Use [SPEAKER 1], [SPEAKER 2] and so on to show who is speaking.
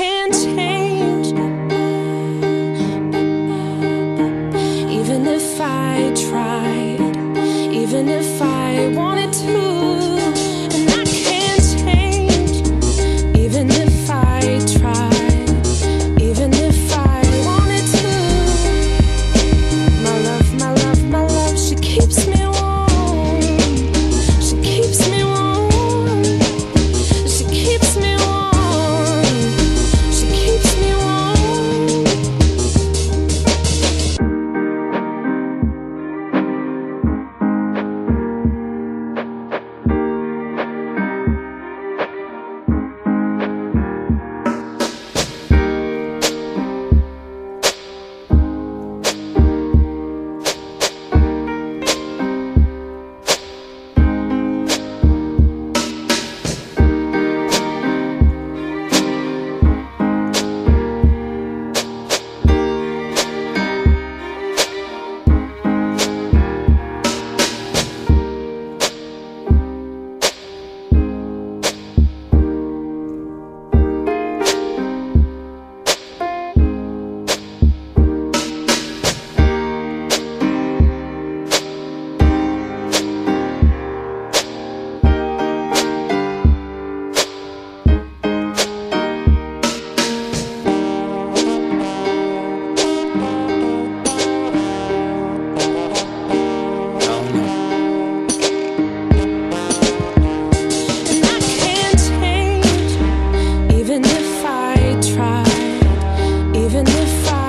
[SPEAKER 1] can't change, even if I tried, even if I wanted to. And I can't change, even if I tried, even if I wanted to. My love, my love, my love, she keeps me warm. She keeps me warm. She keeps me warm. She keeps me warm. And I can't change, even if I tried, even if I